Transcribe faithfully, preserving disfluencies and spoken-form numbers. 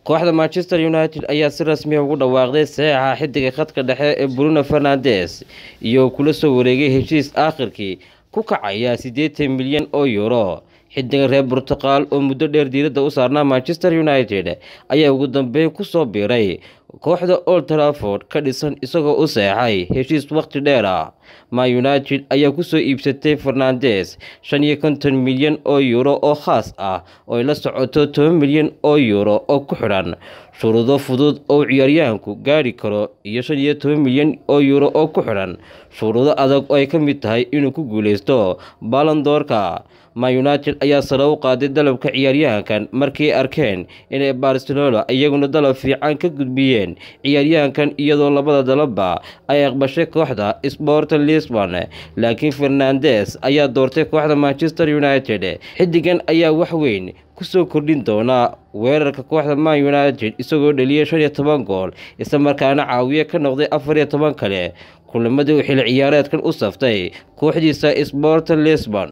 kooxda Manchester United ayaa si rasmi ah ugu dhawaaqday saxiixa xidiga khadka dhexe ee Bruno Fernandes iyo kula soo wareegay heshiis aakhirkii ku kacaya siddeetan milyan oo euro. xidiga reer Portugal oo muddo dheer diiradda u saarnaa Manchester United ayaa ugu dambeyn ku soo biiray kooxda Old Trafford ka dhisan isagoo u saxay heshiis waqti dheer ah. Man United ayaa ku soo iibsatay Fernandes shan iyo konton milyan oo euro oo khaas ah oo ay la socoto toban milyan oo euro oo ku xiran shuruudo fudud oo ciyaaryahanku gaari karo iyo shan iyo toban milyan oo euro oo ku xiran shuruudo adag oo ay ka mid tahay inuu ku guuleysto Ballon d'Or-ka. Man United ayaa sare u qaaday dalabka ciyaaryahankan markii ay arkeen inay Barcelona iyaguna dalab fiican ka gudbiyeen ciyaaryahankan iyadoo labada dalabba ay aqbashay kooxda Sporting Lisbon, laakiin Fernandes ayaa doortay kooxda Manchester United. xidigan ayaa wax weyn ku soo kordhin doona weerarka kooxda Man United isagoo dhaliyay shan iyo toban gool isla markaana caawiye ka noqday afar iyo toban kale kulamadii xilli ciyaareedkan u saftay kooxdiisa Sporting Lisbon.